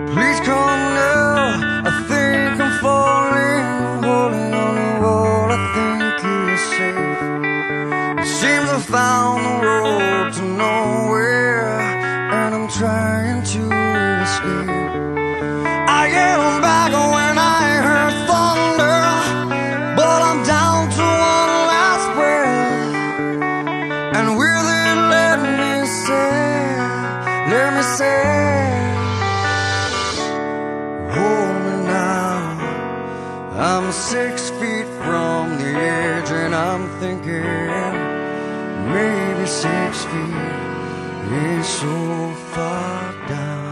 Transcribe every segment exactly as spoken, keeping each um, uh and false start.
Please come now, I think I'm falling, holding on to what I think is safe. It seems I found the road to nowhere, and I'm trying to escape. I am back when I heard thunder, but I'm down to one last breath. And with it, let me say, let me say, hold me now. I'm six feet from the edge, and I'm thinking maybe six feet is so far down.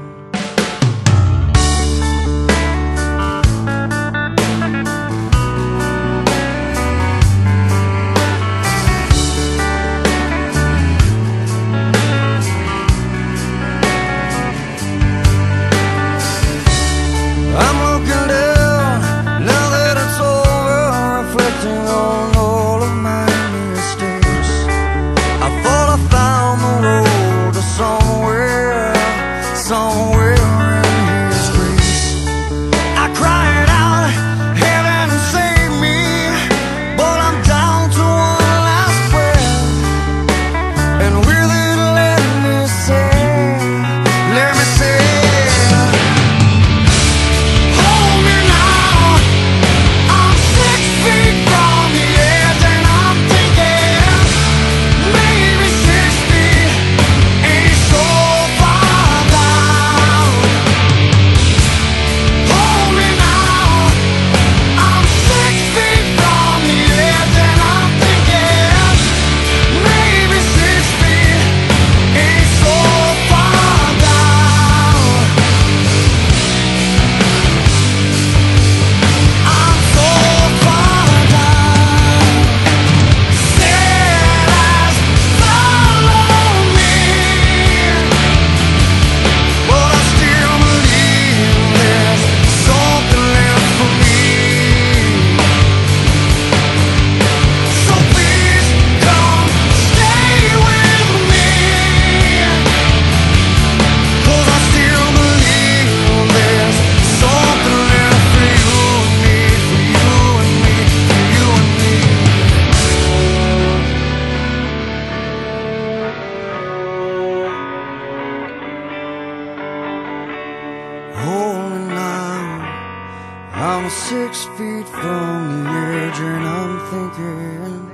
Somewhere in His grace, I cried out, heaven save me, but I'm down to one last breath. And with it, let me say, let me say, hold me now. I'm six feet from the edge, and I'm thinking maybe six feet ain't so far down. Hold me now. I'm six feet from the edge, and I'm thinking maybe six feet ain't so far down. I'm so far down. Said as follow me, but I still believe there's something left for me. So please come stay with me, 'cause I still believe there's something left for you and me, for you and me, for you and me. Hold me now. I'm six feet from the edge, and I'm thinking